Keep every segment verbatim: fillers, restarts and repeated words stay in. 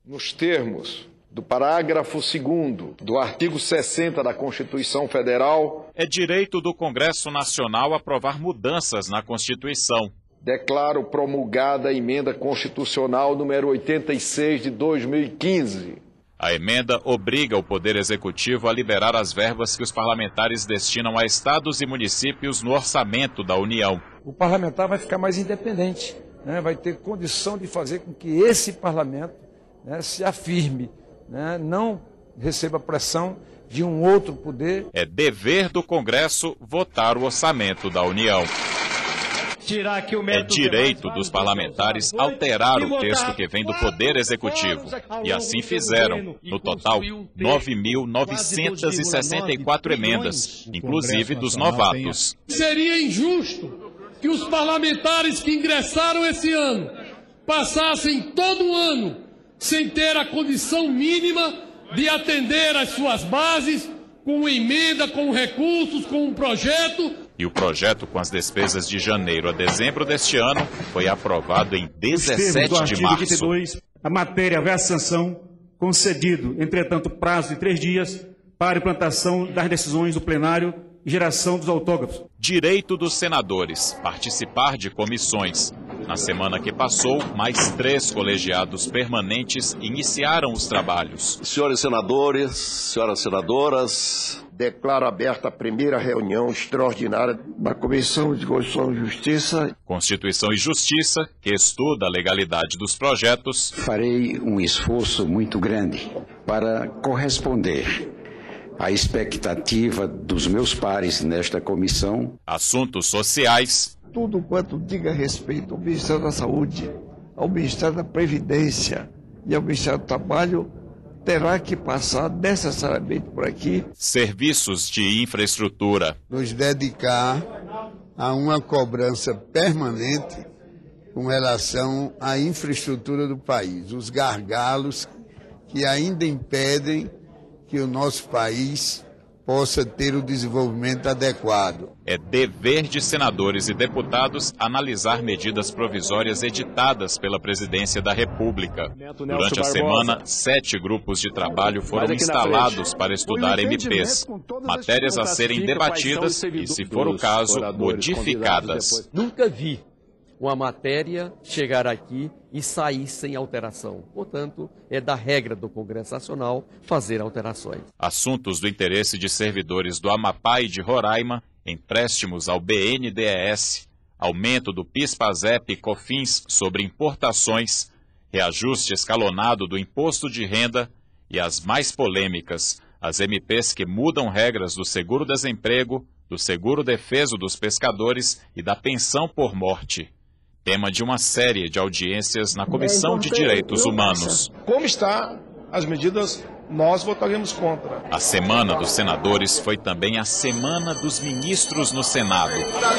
Nos termos do parágrafo segundo do artigo sessenta da Constituição Federal, é direito do Congresso Nacional aprovar mudanças na Constituição. Declaro promulgada a emenda constitucional número oitenta e seis de dois mil e quinze. A emenda obriga o Poder Executivo a liberar as verbas que os parlamentares destinam a estados e municípios no orçamento da União. O parlamentar vai ficar mais independente, né? Vai ter condição de fazer com que esse parlamento, né, se afirme, né, não receba pressão de um outro poder. É dever do Congresso votar o orçamento da União. É direito dos parlamentares alterar o texto que vem do Poder Executivo. E assim fizeram, no total, nove mil novecentas e sessenta e quatro emendas, inclusive dos novatos. Seria injusto que os parlamentares que ingressaram esse ano passassem todo o ano sem ter a condição mínima de atender às suas bases com emenda, com recursos, com um projeto. E o projeto com as despesas de janeiro a dezembro deste ano foi aprovado em dezessete de março. oitenta e dois, a matéria vai à sanção, concedido, entretanto, prazo de três dias para implantação das decisões do plenário e geração dos autógrafos. Direito dos senadores participar de comissões. Na semana que passou, mais três colegiados permanentes iniciaram os trabalhos. Senhores senadores, senhoras senadoras, declaro aberta a primeira reunião extraordinária da Comissão de Constituição e Justiça. Constituição e Justiça, que estuda a legalidade dos projetos. Farei um esforço muito grande para corresponder à expectativa dos meus pares nesta comissão. Assuntos sociais. Tudo quanto diga respeito ao Ministério da Saúde, ao Ministério da Previdência e ao Ministério do Trabalho, terá que passar necessariamente por aqui. Serviços de infraestrutura. Nos dedicar a uma cobrança permanente com relação à infraestrutura do país, os gargalos que ainda impedem que o nosso país possa ter o desenvolvimento adequado. É dever de senadores e deputados analisar medidas provisórias editadas pela Presidência da República. Durante a semana, sete grupos de trabalho foram instalados para estudar M Ps, matérias a serem debatidas e, se for o caso, modificadas. Nunca vi uma matéria chegar aqui e sair sem alteração. Portanto, é da regra do Congresso Nacional fazer alterações. Assuntos do interesse de servidores do Amapá e de Roraima, empréstimos ao B N D E S, aumento do PIS/PASEP e COFINS sobre importações, reajuste escalonado do imposto de renda e as mais polêmicas, as M Ps que mudam regras do seguro-desemprego, do seguro-defeso dos pescadores e da pensão por morte. Tema de uma série de audiências na Comissão de Direitos Humanos. Como está as medidas, nós votaremos contra. A Semana dos Senadores foi também a Semana dos Ministros no Senado.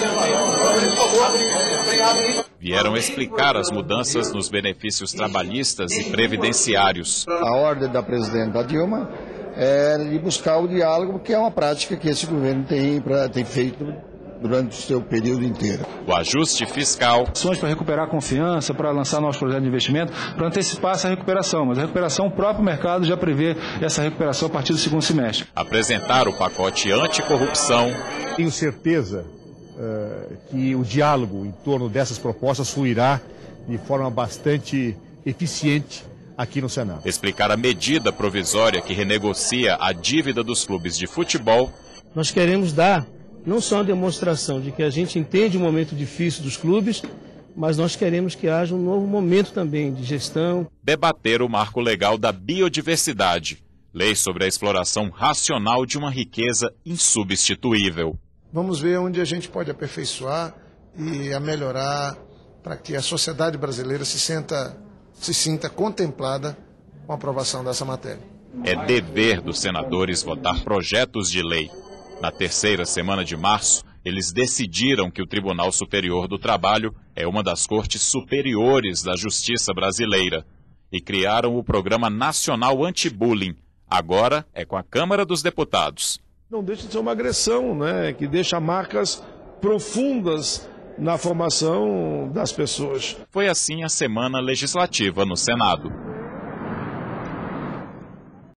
Vieram explicar as mudanças nos benefícios trabalhistas e previdenciários. A ordem da presidenta Dilma é de buscar o diálogo, que é uma prática que esse governo tem, pra, tem feito durante o seu período inteiro. O ajuste fiscal. Ações para recuperar a confiança, para lançar novos projetos de investimento, para antecipar essa recuperação. Mas a recuperação, o próprio mercado já prevê essa recuperação a partir do segundo semestre. Apresentar o pacote anticorrupção. Tenho certeza uh, que o diálogo em torno dessas propostas fluirá de forma bastante eficiente aqui no Senado. Explicar a medida provisória que renegocia a dívida dos clubes de futebol. Nós queremos dar não só uma demonstração de que a gente entende o momento difícil dos clubes, mas nós queremos que haja um novo momento também de gestão. Debater o marco legal da biodiversidade, lei sobre a exploração racional de uma riqueza insubstituível. Vamos ver onde a gente pode aperfeiçoar e a melhorar para que a sociedade brasileira se sinta, se sinta contemplada com a aprovação dessa matéria. É dever dos senadores votar projetos de lei. Na terceira semana de março, eles decidiram que o Tribunal Superior do Trabalho é uma das cortes superiores da justiça brasileira e criaram o Programa Nacional Anti-Bullying. Agora é com a Câmara dos Deputados. Não deixa de ser uma agressão, né, que deixa marcas profundas na formação das pessoas. Foi assim a semana legislativa no Senado.